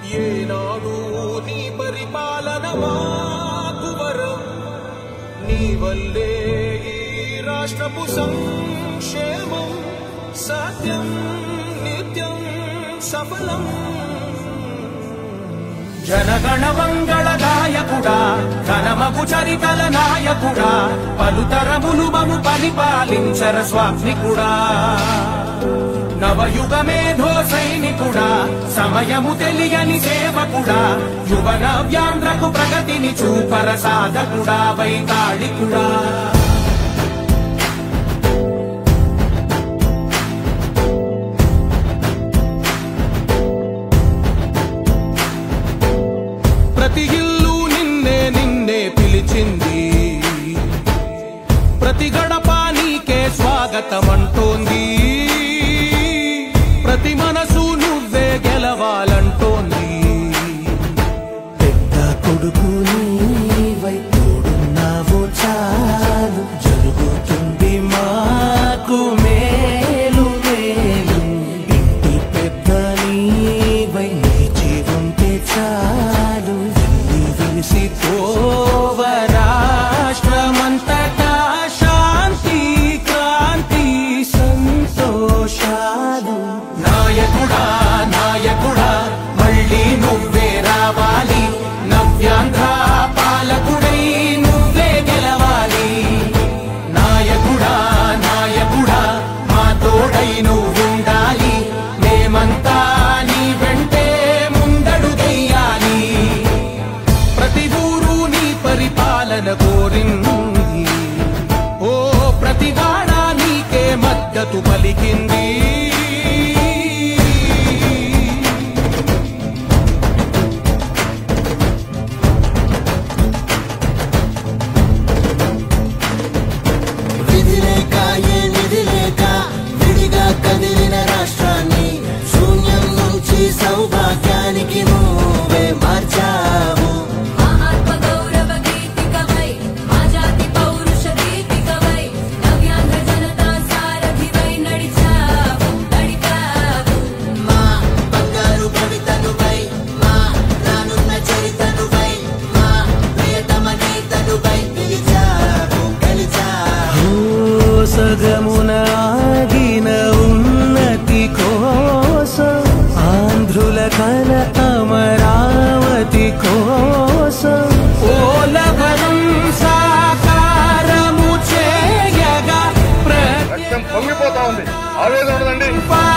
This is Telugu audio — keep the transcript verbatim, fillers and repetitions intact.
ఏనాడు నీ పరిపాలన మాకు వరం, నీ వల్లే ఈ రాష్ట్రపు సంక్షేమం సత్యం నిత్యం సఫలం. జనగణ మంగళ నాయకుడా, ఘనమగు చరితల నాయకుడా, పలుతరములు మము పరిపాలించర స్వామికుడా. నవయుగ మేధో సైనికుడా, సమయము తెలియని సేవకుడా, యువన వ్యాంధ్రకు ప్రగతిని చూపర సాధకుడా, వైతాళికుడా. ప్రతి ఇల్లు నిన్నే నిన్నే పిలిచింది, ప్రతి గడప నీకే స్వాగతమంటోంది, ప్రతి మనసు నువ్వే గెలవాలంటోంది. పెద్ద కొడుకు నీవై తోడున్నావు చాలు, జరుగుతుంది మాకు మేలు మేలు. ఇంటి పెద్ద నీవై నిలిచి ఉంటే చాలు, వెళ్ళి విలిసి పోవ రాష్ట్రమంతటా శాంతి క్రాంతి సంతోషాలు. నాయకుడా నాయకుడా మళ్ళీ నువ్వే రావాలి, నవ్యాంధ్ర పాలకుడై నువ్వే గెలవాలి. నాయకుడా నాయకుడా మా తోడై నువ్వుండాలి, మేమంతా నీ వెంటే ముందడుగెయ్యాలి. ప్రతి ఊరు నీ పరిపాలన కోరింది, ఓ ప్రతి వాడ నీకే మద్దతు పలికింది. విధి లేక ఏ నిధి లేక విడిగా కదిలిన రాష్ట్రాన్ని శూన్యం నుంచి సౌభాగ్యానికి నువ్వే మార్చావు. మా బంగారు భవితనువై, మా రానున్న చరితనువై, మా ప్రియతమ నేతనువై గెలిచావు గెలిచావు. సగమున ఆగిన ఉన్నతి కోసం, ఆంధ్రుల కల అమరావతి కోసం, ఓలవరం సాకారము చేయగా రక్తం పొంగిపోతా ఉంది, ఆవేదన ఉండదండి.